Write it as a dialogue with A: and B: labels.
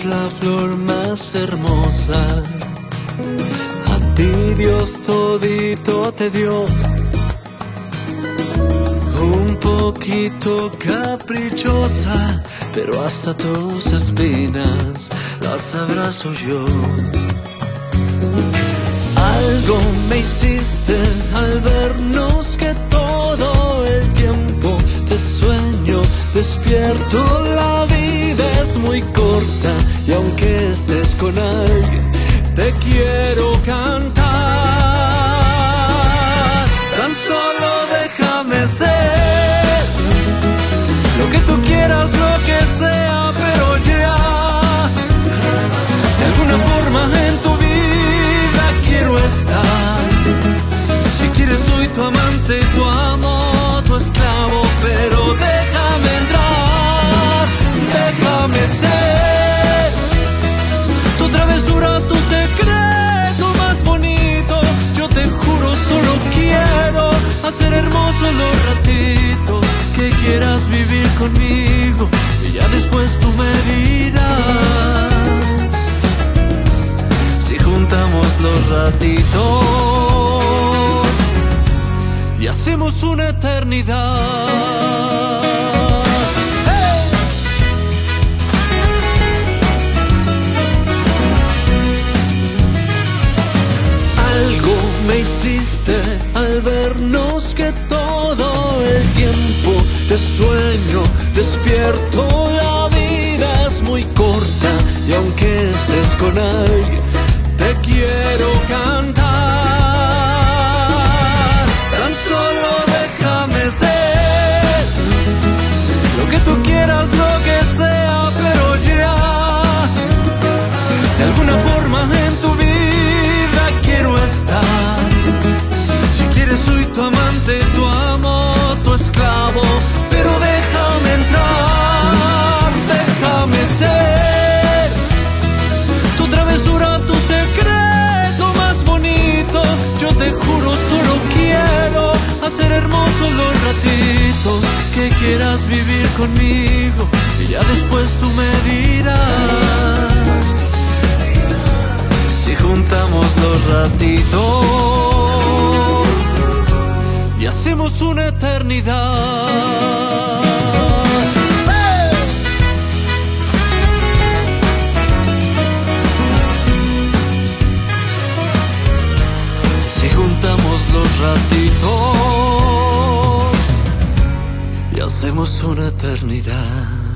A: la flor más hermosa. A ti Dios todito te dio, un poquito caprichosa, pero hasta tus espinas las abrazo yo. Algo me hiciste al vernos, que todo el tiempo te sueño despierto. La vida es muy corta y aunque estés con alguien te quiero cantar. Tan solo déjame ser lo que tú quieras, lo que sea, pero ya de alguna forma en tu vida quiero estar. Si quieres soy tu amante, tu amo, tu esclavo, pero déjame entrar, déjame ser tu travesura, tu secreto más bonito. Yo te juro solo quiero hacer hermosos los ratitos que quieras vivir conmigo, y ya después tú me dirás si juntamos los ratitos y hacemos una eternidad. Algo me hiciste al vernos, que todo el tiempo te sueño despierto. La vida es muy corta y aunque estés con alguien te quiero cantar. Tan solo déjame ser lo que tú quieras, lo que sea, pero ya de alguna forma en tu vida quiero estar. Si quieres soy tu amante, tu amo, tu esclavo, pero déjame entrar, déjame ser tu travesura, tu secreto más bonito. Yo te juro solo quiero hacer hermosos los ratitos que quieras vivir conmigo, y ya después tú me dirás si juntamos los ratitos y hacemos una eternidad. Si juntamos los ratitos y hacemos una eternidad.